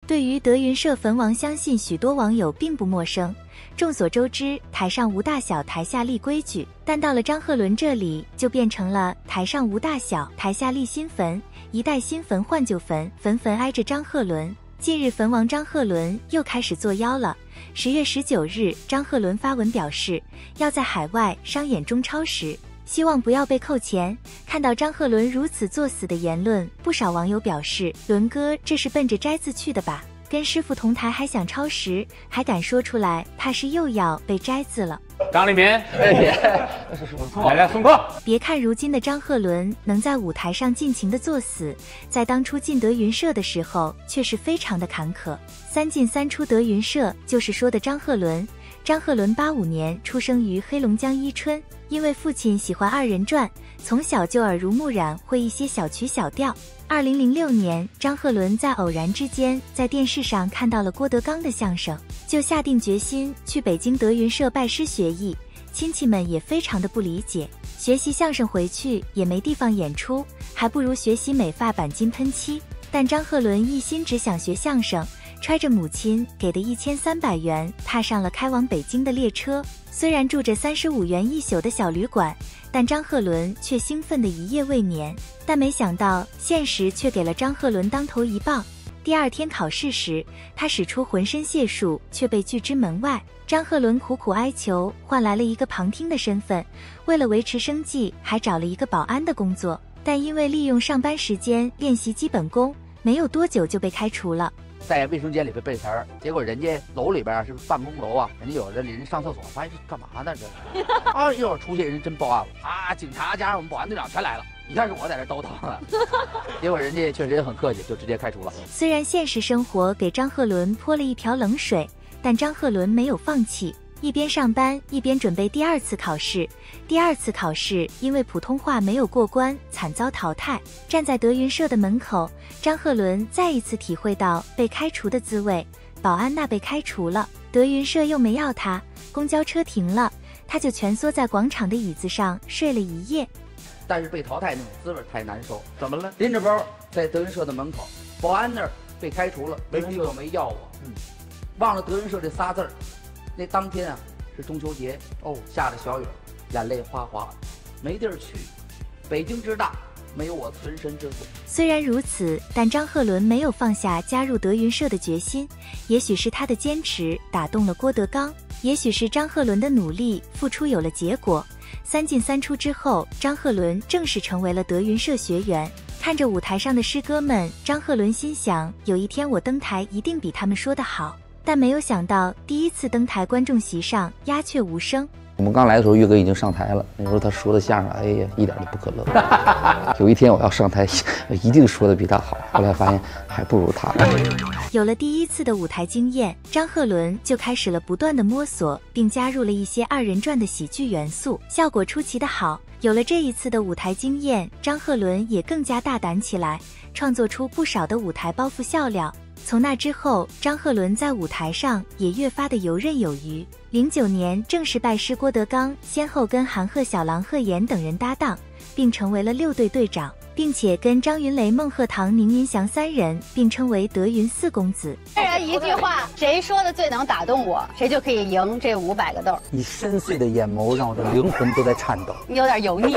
对于德云社坟王，相信许多网友并不陌生。众所周知，台上无大小，台下立规矩，但到了张鹤伦这里，就变成了台上无大小，台下立新坟，一代新坟换旧坟，坟坟挨着张鹤伦。近日坟王张鹤伦又开始作妖了。10月19日，张鹤伦发文表示，要在海外商演中超时，希望不要被扣钱。看到张鹤伦如此作死的言论，不少网友表示，伦哥这是奔着摘字去的吧？跟师傅同台还想超时，还敢说出来，怕是又要被摘字了。 张丽敏，来送客。 别看如今的张鹤伦能在舞台上尽情的作死，在当初进德云社的时候却是非常的坎坷。3进3出德云社就是说的张鹤伦。张鹤伦85年出生于黑龙江伊春，因为父亲喜欢2人转，从小就耳濡目染，会一些小曲小调。2006年，张鹤伦在偶然之间在电视上看到了郭德纲的相声，就下定决心去北京德云社拜师学艺。亲戚们也非常的不理解，学习相声回去也没地方演出，还不如学习美发钣金喷漆。但张鹤伦一心只想学相声，揣着母亲给的1300元，踏上了开往北京的列车。虽然住着35元1宿的小旅馆，但张鹤伦却兴奋的一夜未眠。但没想到，现实却给了张鹤伦当头一棒。第2天考试时，他使出浑身解数，却被拒之门外。张鹤伦苦苦哀求，换来了一个旁听的身份。为了维持生计，还找了一个保安的工作，但因为利用上班时间练习基本功，没有多久就被开除了。 在卫生间里边背词儿，结果人家楼里边是办公楼啊，人家有的人上厕所，发现干嘛呢这是？啊，一会儿出去人真报案了啊！警察加上我们保安队长全来了，一开始我在这兜头了，结果人家确实也很客气，就直接开除了。 虽然现实生活给张鹤伦泼了一瓢冷水，但张鹤伦没有放弃，一边上班一边准备第2次考试。第2次考试因为普通话没有过关，惨遭淘汰。站在德云社的门口，张鹤伦再一次体会到被开除的滋味。保安那被开除了，德云社又没要他，公交车停了，他就蜷缩在广场的椅子上睡了一夜。 但是被淘汰那种滋味太难受。怎么了？拎着包在德云社的门口，保安那儿被开除了，没工作没要我，忘了德云社这仨字儿。那当天啊是中秋节哦，下着小雨，眼泪哗哗，没地儿去。北京之大，没有我存身之所。 虽然如此，但张鹤伦没有放下加入德云社的决心。也许是他的坚持打动了郭德纲，也许是张鹤伦的努力付出有了结果。3进3出之后，张鹤伦正式成为了德云社学员。看着舞台上的师哥们，张鹤伦心想，有一天我登台一定比他们说得好。但没有想到，第1次登台，观众席上鸦雀无声。 我们刚来的时候，岳哥已经上台了。那时候他说的相声，哎呀，一点都不可乐。有一天我要上台，一定说的比他好。后来发现还不如他。 有了第1次的舞台经验，张鹤伦就开始了不断的摸索，并加入了一些2人转的喜剧元素，效果出奇的好。有了这一次的舞台经验，张鹤伦也更加大胆起来，创作出不少的舞台包袱笑料。从那之后，张鹤伦在舞台上也越发的游刃有余。09年正式拜师郭德纲，先后跟韩鹤、小郎、贺岩等人搭档，并成为了6队队长，并且跟张云雷、孟鹤堂、宁云祥3人并称为德云4公子。 一句话，谁说的最能打动我，谁就可以赢这500个豆。 你深邃的眼眸让我的灵魂都在颤抖。 你有点油腻。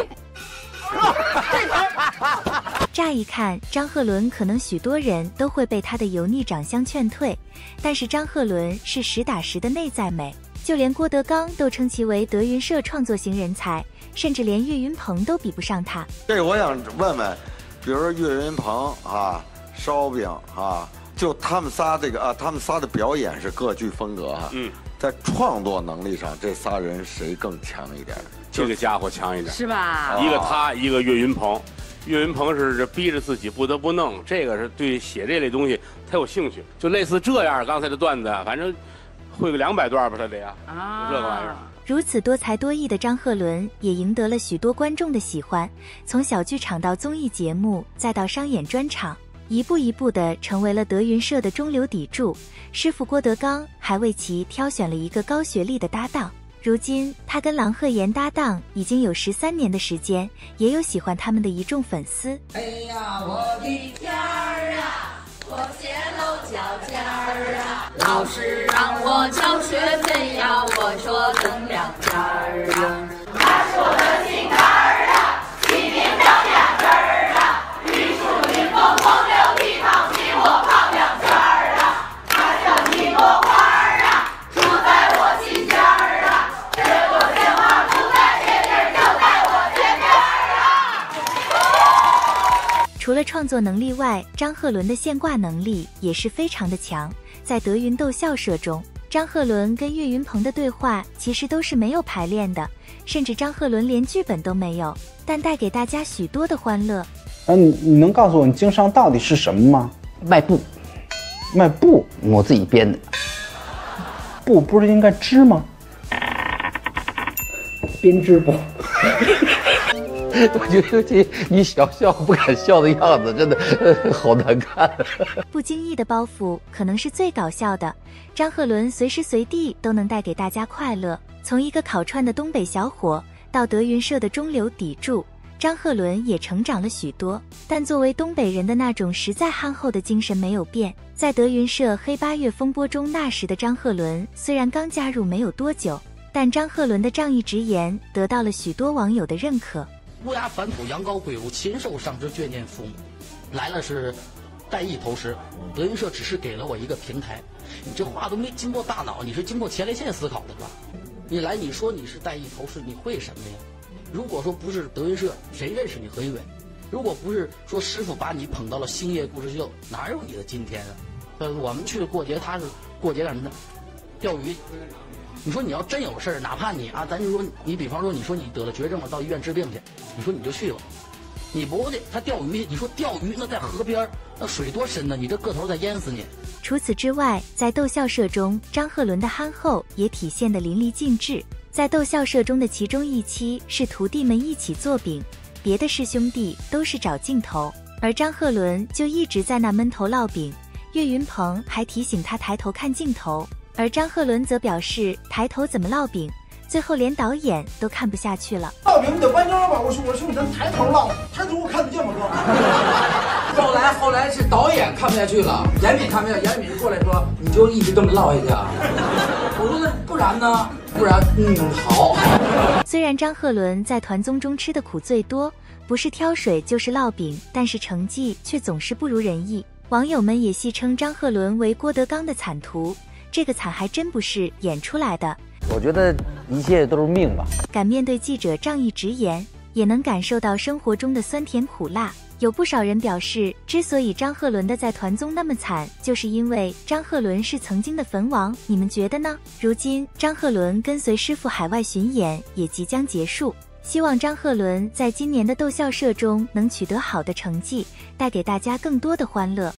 乍一看，张鹤伦可能许多人都会被他的油腻长相劝退，但是张鹤伦是实打实的内在美，就连郭德纲都称其为德云社创作型人才，甚至连岳云鹏都比不上他。 这我想问问，比如说岳云鹏啊、烧饼啊，就他们仨他们仨的表演是各具风格哈。在创作能力上，这仨人谁更强一点？ 这个家伙强一点， 是吧？ 一个他，一个岳云鹏。岳云鹏是逼着自己不得不弄，这个是对写这类东西他有兴趣，就类似这样。刚才的段子，反正会个200段吧，他得呀，这个玩意儿。 如此多才多艺的张鹤伦也赢得了许多观众的喜欢，从小剧场到综艺节目，再到商演专场，一步一步地成为了德云社的中流砥柱。师傅郭德纲还为其挑选了一个高学历的搭档。如今他跟郎鹤岩搭档已经有13年的时间，也有喜欢他们的一众粉丝。 哎呀，我的天儿啊，我泄露脚尖。 儿啊，老师让我交学费呀，我说等2天儿啊。他是我的心肝儿啊，起名叫俩字儿啊，玉树临风风流倜傥，比我胖2圈儿啊。他像一朵花儿啊，住在我心间儿啊，这朵鲜花不在别地儿，就在我前边儿啊。 除了创作能力外，张鹤伦的现挂能力也是非常的强。在德云逗笑社中，张鹤伦跟岳云鹏的对话其实都是没有排练的，甚至张鹤伦连剧本都没有，但带给大家许多的欢乐。 你能告诉我你经商到底是什么吗？ 卖布， 卖布， 我自己编的。 布不是应该织吗？编织布。 我觉得你想笑不敢笑的样子，真的好难看。 不经意的包袱可能是最搞笑的，张鹤伦随时随地都能带给大家快乐。从一个烤串的东北小伙到德云社的中流砥柱，张鹤伦也成长了许多。但作为东北人的那种实在憨厚的精神没有变。在德云社黑8月风波中，那时的张鹤伦虽然刚加入没有多久，但张鹤伦的仗义直言得到了许多网友的认可。 乌鸦反哺，羊羔跪乳，禽兽上之眷念父母。来了是带艺投师，德云社只是给了我一个平台。你这话都没经过大脑，你是经过前列腺思考的吧？你来，你说你是带艺投师，你会什么呀？如果说不是德云社，谁认识你何云伟？如果不是说师傅把你捧到了星夜故事秀，哪有你的今天啊？我们去过节，他是过节干什么呢？钓鱼。你说你要真有事儿，哪怕你啊，咱就说你，比方说你说你得了绝症了，到医院治病去，你说你就去了，你不去，他钓鱼，你说钓鱼那在河边，那水多深呢？你这个头再淹死你。 除此之外，在逗笑社中，张鹤伦的憨厚也体现得淋漓尽致。在逗笑社中的其中一期是徒弟们一起做饼，别的师兄弟都是找镜头，而张鹤伦就一直在那闷头烙饼。岳云鹏还提醒他抬头看镜头，而张鹤伦则表示抬头怎么烙饼，最后连导演都看不下去了。 烙饼你得弯腰吧，我说你能抬头烙，抬头我看得见吗哥？后来是导演看不下去了，严敏看不下去，严敏过来说你就一直这么烙下去啊。我说那不然呢？不然好。 虽然张鹤伦在团综中吃的苦最多，不是挑水就是烙饼，但是成绩却总是不如人意。网友们也戏称张鹤伦为郭德纲的惨徒，这个惨还真不是演出来的。 我觉得一切都是命吧。 敢面对记者仗义直言，也能感受到生活中的酸甜苦辣。有不少人表示，之所以张鹤伦的在团综那么惨，就是因为张鹤伦是曾经的坟王。你们觉得呢？如今张鹤伦跟随师傅海外巡演也即将结束，希望张鹤伦在今年的逗笑社中能取得好的成绩，带给大家更多的欢乐。